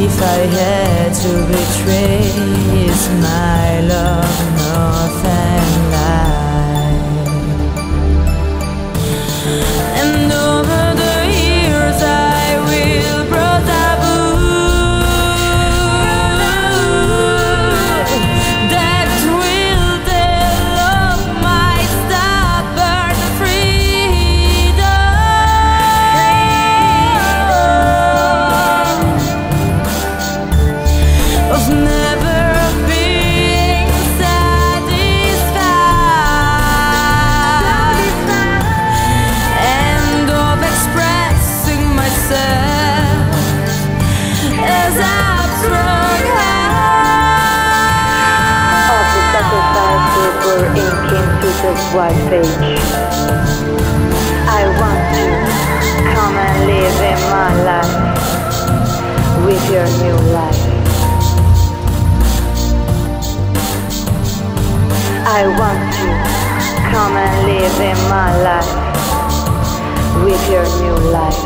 if I had to betray, is my love nothing like? And over the years I will brought up that will develop my stubborn freedom of never being satisfied and of expressing myself as abstract Of the sacrifice we pour ink into this white page. I want to come and live in my life with your new life. I want to come and live in my life with your new life.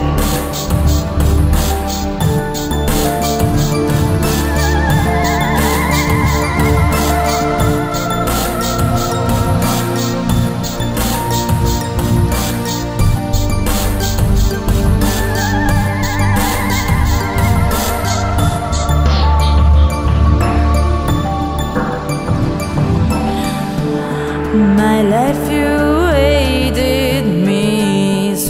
my life. You hated me so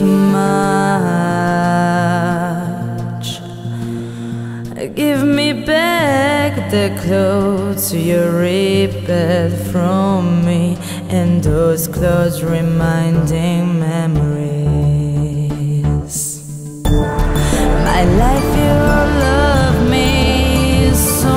much. Give me back the clothes you ripped from me, and those clothes reminding memories. My life, you love me so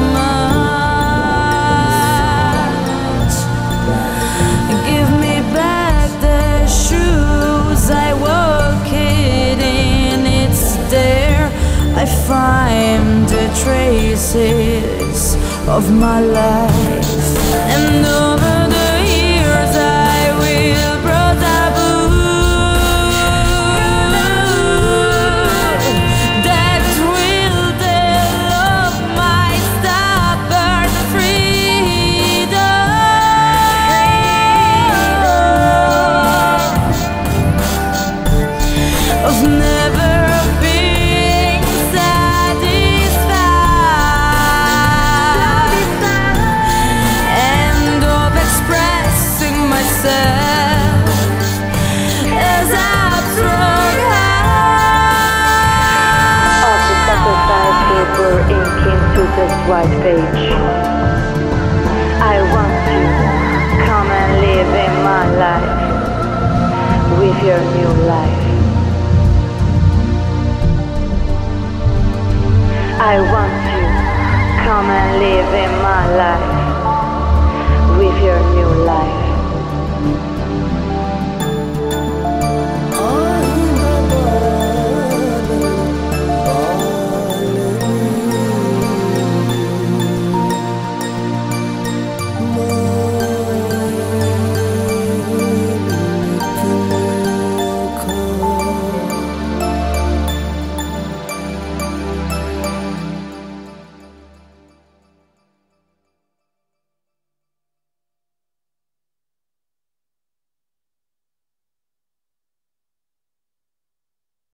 much. Give me back the shoes I walk in. It's there I find the traces of my life, and over the years I will brought up that will develop my stubborn freedom of never being satisfied and of expressing myself as abstract. Of the sacrifice we pour ink into this white page. I want to come and live in my life with your new life. I want to come and live in my life with your new life.